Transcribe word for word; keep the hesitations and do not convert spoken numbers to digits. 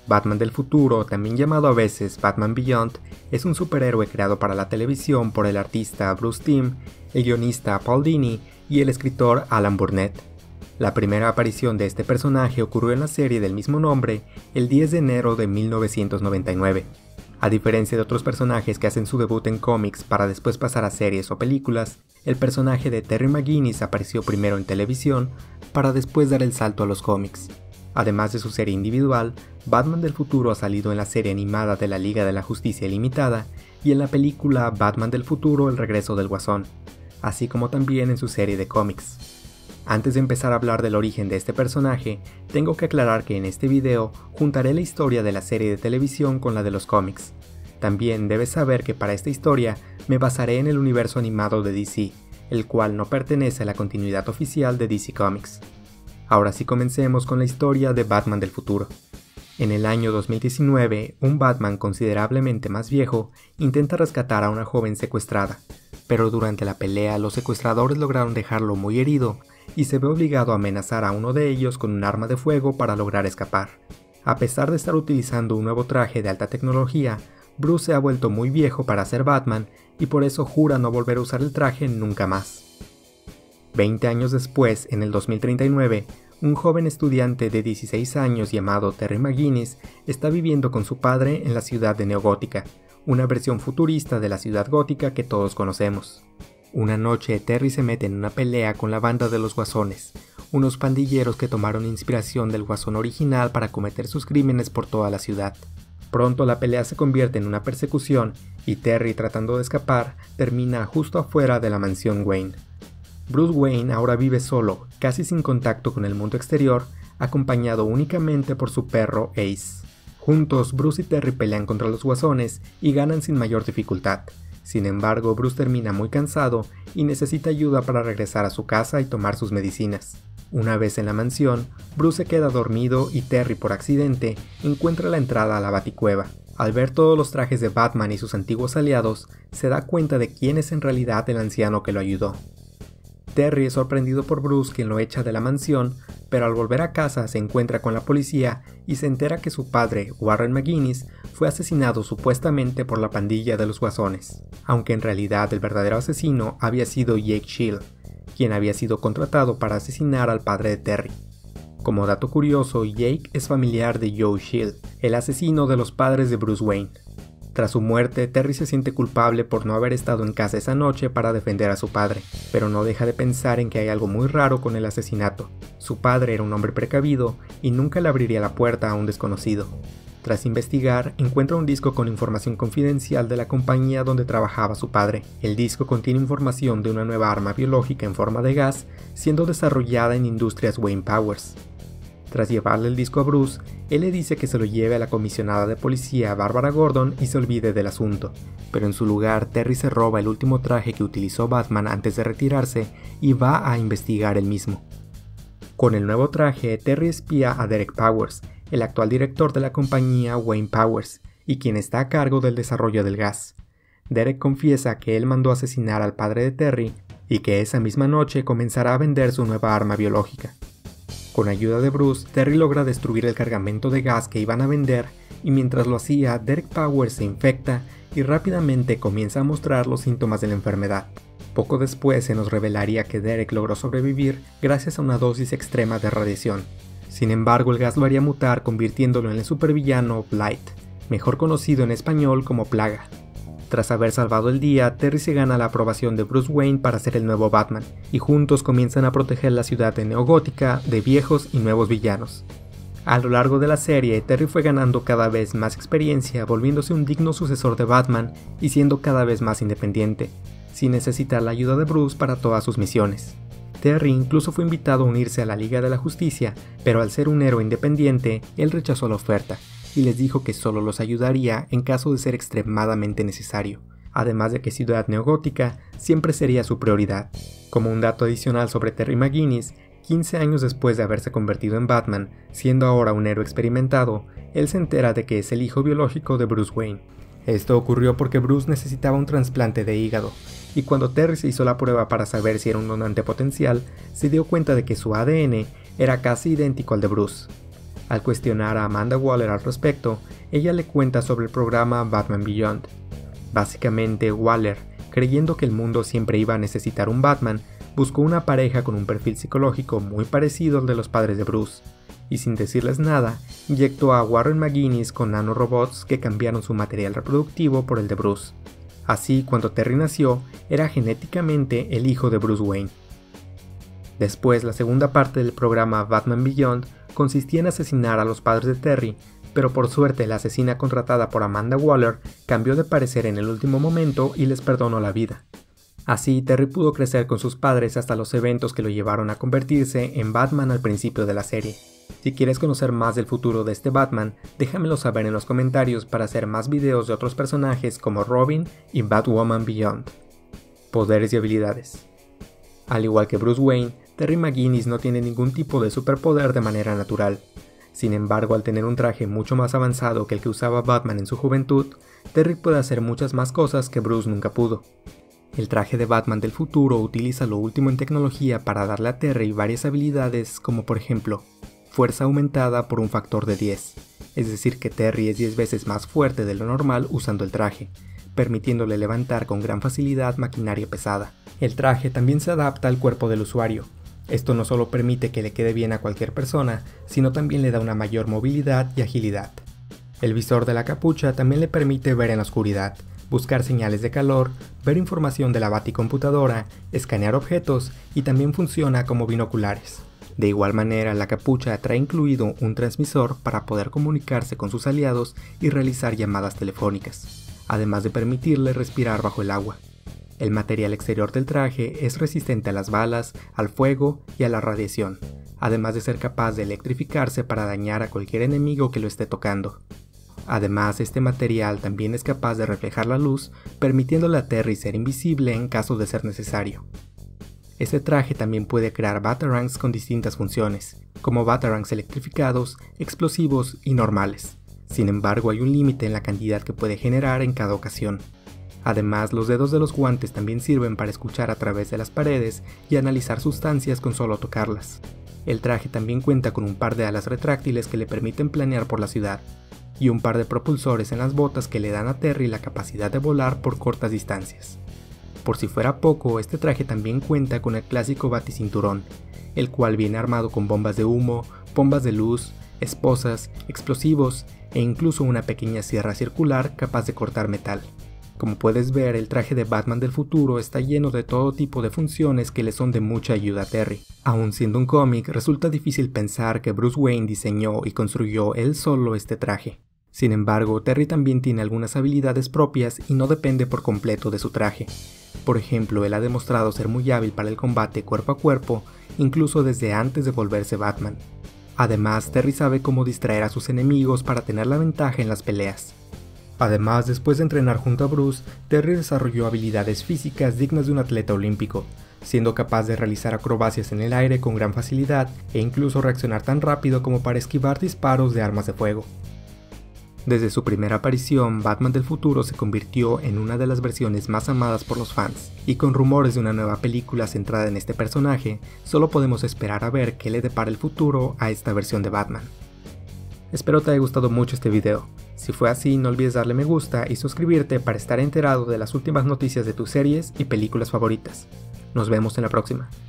Batman del futuro, también llamado a veces Batman Beyond, es un superhéroe creado para la televisión por el artista Bruce Timm, el guionista Paul Dini y el escritor Alan Burnett. La primera aparición de este personaje ocurrió en la serie del mismo nombre el diez de enero de mil novecientos noventa y nueve. A diferencia de otros personajes que hacen su debut en cómics para después pasar a series o películas, el personaje de Terry McGinnis apareció primero en televisión para después dar el salto a los cómics. Además de su serie individual, Batman del futuro ha salido en la serie animada de la Liga de la Justicia Ilimitada y en la película Batman del futuro: El regreso del Guasón, así como también en su serie de cómics. Antes de empezar a hablar del origen de este personaje, tengo que aclarar que en este video juntaré la historia de la serie de televisión con la de los cómics. También debes saber que para esta historia me basaré en el universo animado de D C, el cual no pertenece a la continuidad oficial de D C Comics. Ahora sí, comencemos con la historia de Batman del futuro. En el año dos mil diecinueve, un Batman considerablemente más viejo intenta rescatar a una joven secuestrada, pero durante la pelea los secuestradores lograron dejarlo muy herido y se ve obligado a amenazar a uno de ellos con un arma de fuego para lograr escapar. A pesar de estar utilizando un nuevo traje de alta tecnología, Bruce se ha vuelto muy viejo para ser Batman y por eso jura no volver a usar el traje nunca más. Veinte años después, en el dos mil treinta y nueve, un joven estudiante de dieciséis años llamado Terry McGinnis está viviendo con su padre en la ciudad de Neogótica, una versión futurista de la ciudad gótica que todos conocemos. Una noche, Terry se mete en una pelea con la banda de los Guasones, unos pandilleros que tomaron inspiración del Guasón original para cometer sus crímenes por toda la ciudad. Pronto la pelea se convierte en una persecución y Terry, tratando de escapar, termina justo afuera de la mansión Wayne. Bruce Wayne ahora vive solo, casi sin contacto con el mundo exterior, acompañado únicamente por su perro Ace. Juntos, Bruce y Terry pelean contra los Guasones y ganan sin mayor dificultad. Sin embargo, Bruce termina muy cansado y necesita ayuda para regresar a su casa y tomar sus medicinas. Una vez en la mansión, Bruce se queda dormido y Terry, por accidente, encuentra la entrada a la Baticueva. Al ver todos los trajes de Batman y sus antiguos aliados, se da cuenta de quién es en realidad el anciano que lo ayudó. Terry es sorprendido por Bruce, quien lo echa de la mansión, pero al volver a casa se encuentra con la policía y se entera que su padre, Warren McGinnis, fue asesinado supuestamente por la pandilla de los Guasones, aunque en realidad el verdadero asesino había sido Jake Shield, quien había sido contratado para asesinar al padre de Terry. Como dato curioso, Jake es familiar de Joe Shield, el asesino de los padres de Bruce Wayne. Tras su muerte, Terry se siente culpable por no haber estado en casa esa noche para defender a su padre, pero no deja de pensar en que hay algo muy raro con el asesinato. Su padre era un hombre precavido y nunca le abriría la puerta a un desconocido. Tras investigar, encuentra un disco con información confidencial de la compañía donde trabajaba su padre. El disco contiene información de una nueva arma biológica en forma de gas, siendo desarrollada en Industrias Wayne Powers. Tras llevarle el disco a Bruce, él le dice que se lo lleve a la comisionada de policía Barbara Gordon y se olvide del asunto, pero en su lugar Terry se roba el último traje que utilizó Batman antes de retirarse y va a investigar él mismo. Con el nuevo traje, Terry espía a Derek Powers, el actual director de la compañía Wayne Powers, y quien está a cargo del desarrollo del gas. Derek confiesa que él mandó asesinar al padre de Terry y que esa misma noche comenzará a vender su nueva arma biológica. Con ayuda de Bruce, Terry logra destruir el cargamento de gas que iban a vender y mientras lo hacía, Derek Powers se infecta y rápidamente comienza a mostrar los síntomas de la enfermedad. Poco después se nos revelaría que Derek logró sobrevivir gracias a una dosis extrema de radiación. Sin embargo, el gas lo haría mutar convirtiéndolo en el supervillano Blight, mejor conocido en español como Plaga. Tras haber salvado el día, Terry se gana la aprobación de Bruce Wayne para ser el nuevo Batman, y juntos comienzan a proteger la ciudad de Neogótica de viejos y nuevos villanos. A lo largo de la serie, Terry fue ganando cada vez más experiencia, volviéndose un digno sucesor de Batman y siendo cada vez más independiente, sin necesitar la ayuda de Bruce para todas sus misiones. Terry incluso fue invitado a unirse a la Liga de la Justicia, pero al ser un héroe independiente, él rechazó la oferta y les dijo que solo los ayudaría en caso de ser extremadamente necesario, además de que Ciudad Neogótica siempre sería su prioridad. Como un dato adicional sobre Terry McGinnis, quince años después de haberse convertido en Batman, siendo ahora un héroe experimentado, él se entera de que es el hijo biológico de Bruce Wayne. Esto ocurrió porque Bruce necesitaba un trasplante de hígado, y cuando Terry se hizo la prueba para saber si era un donante potencial, se dio cuenta de que su A D N era casi idéntico al de Bruce. Al cuestionar a Amanda Waller al respecto, ella le cuenta sobre el programa Batman Beyond. Básicamente, Waller, creyendo que el mundo siempre iba a necesitar un Batman, buscó una pareja con un perfil psicológico muy parecido al de los padres de Bruce, y sin decirles nada, inyectó a Warren McGuinness con nanorobots que cambiaron su material reproductivo por el de Bruce. Así, cuando Terry nació, era genéticamente el hijo de Bruce Wayne. Después, la segunda parte del programa Batman Beyond consistía en asesinar a los padres de Terry, pero por suerte la asesina contratada por Amanda Waller cambió de parecer en el último momento y les perdonó la vida. Así, Terry pudo crecer con sus padres hasta los eventos que lo llevaron a convertirse en Batman al principio de la serie. Si quieres conocer más del futuro de este Batman, déjamelo saber en los comentarios para hacer más videos de otros personajes como Robin y Batwoman Beyond. Poderes y habilidades. Al igual que Bruce Wayne, Terry McGuinness no tiene ningún tipo de superpoder de manera natural. Sin embargo, al tener un traje mucho más avanzado que el que usaba Batman en su juventud, Terry puede hacer muchas más cosas que Bruce nunca pudo. El traje de Batman del futuro utiliza lo último en tecnología para darle a Terry varias habilidades como por ejemplo, fuerza aumentada por un factor de diez, es decir que Terry es diez veces más fuerte de lo normal usando el traje, permitiéndole levantar con gran facilidad maquinaria pesada. El traje también se adapta al cuerpo del usuario. Esto no solo permite que le quede bien a cualquier persona, sino también le da una mayor movilidad y agilidad. El visor de la capucha también le permite ver en la oscuridad, buscar señales de calor, ver información de la baticomputadora, escanear objetos y también funciona como binoculares. De igual manera, la capucha trae incluido un transmisor para poder comunicarse con sus aliados y realizar llamadas telefónicas, además de permitirle respirar bajo el agua. El material exterior del traje es resistente a las balas, al fuego y a la radiación, además de ser capaz de electrificarse para dañar a cualquier enemigo que lo esté tocando. Además, este material también es capaz de reflejar la luz, permitiéndole a Terry ser invisible en caso de ser necesario. Este traje también puede crear batarangs con distintas funciones, como batarangs electrificados, explosivos y normales. Sin embargo, hay un límite en la cantidad que puede generar en cada ocasión. Además, los dedos de los guantes también sirven para escuchar a través de las paredes y analizar sustancias con solo tocarlas. El traje también cuenta con un par de alas retráctiles que le permiten planear por la ciudad, y un par de propulsores en las botas que le dan a Terry la capacidad de volar por cortas distancias. Por si fuera poco, este traje también cuenta con el clásico baticinturón, el cual viene armado con bombas de humo, bombas de luz, esposas, explosivos e incluso una pequeña sierra circular capaz de cortar metal. Como puedes ver, el traje de Batman del futuro está lleno de todo tipo de funciones que le son de mucha ayuda a Terry. Aun siendo un cómic, resulta difícil pensar que Bruce Wayne diseñó y construyó él solo este traje. Sin embargo, Terry también tiene algunas habilidades propias y no depende por completo de su traje. Por ejemplo, él ha demostrado ser muy hábil para el combate cuerpo a cuerpo, incluso desde antes de volverse Batman. Además, Terry sabe cómo distraer a sus enemigos para tener la ventaja en las peleas. Además, después de entrenar junto a Bruce, Terry desarrolló habilidades físicas dignas de un atleta olímpico, siendo capaz de realizar acrobacias en el aire con gran facilidad e incluso reaccionar tan rápido como para esquivar disparos de armas de fuego. Desde su primera aparición, Batman del futuro se convirtió en una de las versiones más amadas por los fans, y con rumores de una nueva película centrada en este personaje, solo podemos esperar a ver qué le depara el futuro a esta versión de Batman. Espero te haya gustado mucho este video. Si fue así, no olvides darle me gusta y suscribirte para estar enterado de las últimas noticias de tus series y películas favoritas. Nos vemos en la próxima.